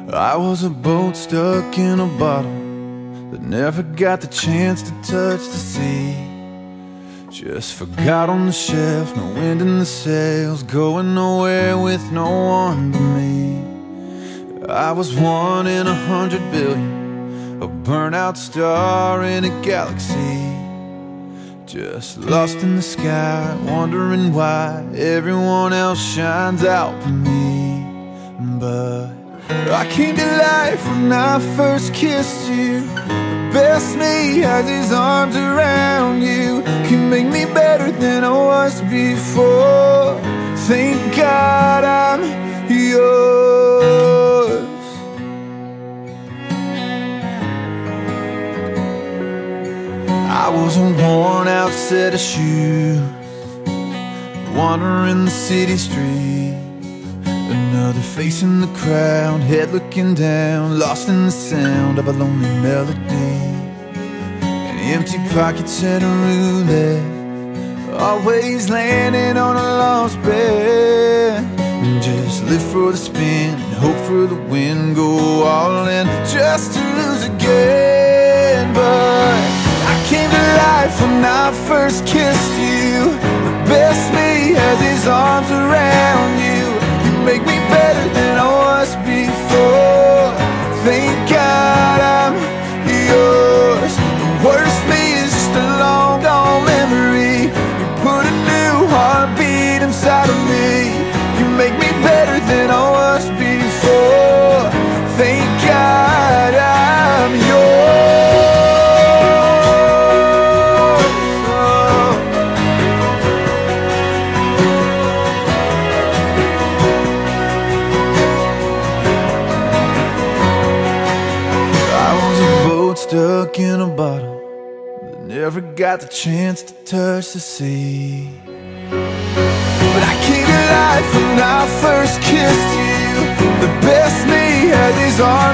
I was a boat stuck in a bottle that never got the chance to touch the sea. Just forgot on the shelf, no wind in the sails, going nowhere with no one but me. I was 1 in 100 billion, a burnout star in a galaxy. Just lost in the sky, wondering why everyone else shines out for me. But I came to life when I first kissed you. The best me has his arms around you. Can make me better than I was before. Thank God I'm yours. I was a worn out set of shoes, wandering the city streets. Another face in the crowd, head looking down, lost in the sound of a lonely melody. And empty pockets and a roulette, always landing on a lost bet. And just live for the spin and hope for the win, go all in just to lose again. But I came to life when I first kissed you. The best me has his arms around you. Make me better than I was before. Thank God I'm yours. The worst me is just a long gone memory. You put a new heartbeat inside of me. You make me better than I was before. Thank God I'm yours. Stuck in a bottle that never got the chance to touch the sea. But I came to life when I first kissed you. The best me had his arms